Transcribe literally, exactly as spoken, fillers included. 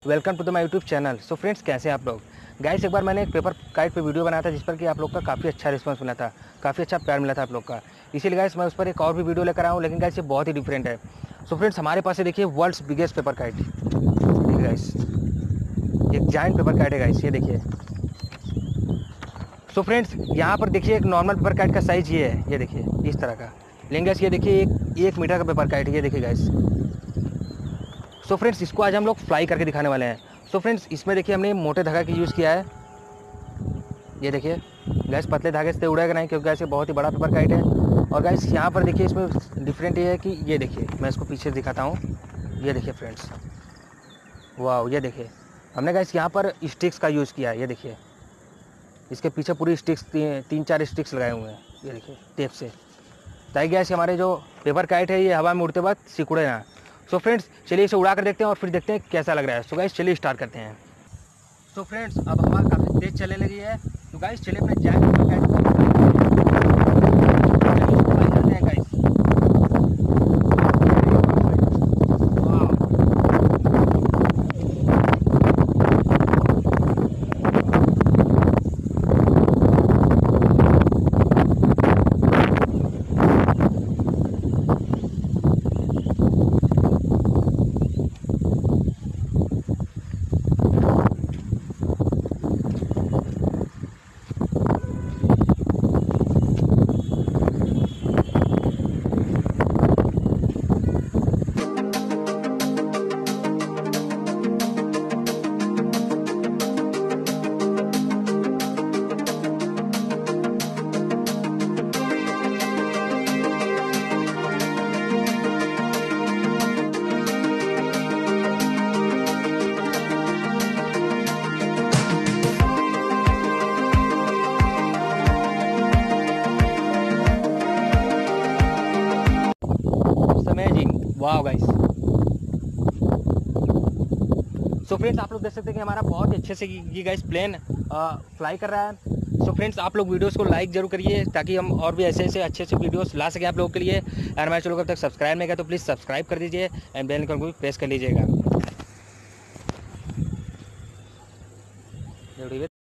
Welcome to the my YouTube channel. So friends, कैसे हैं आप लोग? गाइस, एक बार मैंने एक पेपर काइट पे वीडियो बनाया था जिस पर कि आप लोग का काफ़ी अच्छा रिस्पांस मिला था, काफ़ी अच्छा प्यार मिला था आप लोग का। इसीलिए गाइस मैं उस पर एक और भी वीडियो लेकर आया हूँ, लेकिन गाइस ये बहुत ही डिफरेंट है। सो फ्रेंड्स, हमारे पास है देखिए वर्ल्ड्स बिगेस्ट पेपर काइट। देखिए गाइस, एक जायंट पेपर काइट है गाइस, ये देखिए। सो फ्रेंड्स, यहाँ पर देखिए एक नॉर्मल पेपर काइट का साइज़ ये है, ये देखिए इस तरह का। लेकिन गाइस ये देखिए एक एक मीटर का पेपर काइट है, ये देखिए गाइस। सो फ्रेंड्स, इसको आज हम लोग फ्लाई करके दिखाने वाले हैं। सो फ्रेंड्स, इसमें देखिए हमने मोटे धागा की यूज़ किया है। ये देखिए गैस, पतले धागे से उड़ेगा नहीं क्योंकि गैस ये बहुत ही बड़ा पेपर काइट है। और गैस यहाँ पर देखिए इसमें डिफरेंट ये है कि ये देखिए, मैं इसको पीछे से दिखाता हूँ। ये देखिए फ्रेंड्स, वाह, ये देखिए हमने गैस यहाँ पर स्टिक्स का यूज़ किया है। ये देखिए इसके पीछे पूरी स्टिक्स ती, तीन चार स्टिक्स लगाए हुए हैं, ये देखिए टेप से, ताकि गैस हमारे जो पेपर काइट है ये हवा में उड़ते वक्त सिकुड़े ना। सो फ्रेंड्स, चलिए इसे उड़ा कर देखते हैं और फिर देखते हैं कैसा लग रहा है। सो गाइस, चलिए स्टार्ट करते हैं। सो फ्रेंड्स, अब हवा काफ़ी तेज़ चलने लगी है, तो गाइस चलिए अपने जैक पेपर काइट को फ्लाई करते हैं गाइस। अमेजिंग, वाह गाइस। सो फ्रेंड्स, आप लोग देख सकते हैं कि हमारा बहुत ही अच्छे से ये गाइस प्लेन फ्लाई कर रहा है। सो फ्रेंड्स, आप लोग वीडियोस को लाइक जरूर करिए ताकि हम और भी ऐसे ऐसे अच्छे अच्छे वीडियोस ला सकें आप लोगों के लिए। और हमारे चैनल को अब तक सब्सक्राइब नहीं किया तो प्लीज़ सब्सक्राइब कर दीजिए एंड बेल आइकन को भी प्रेस कर लीजिएगा।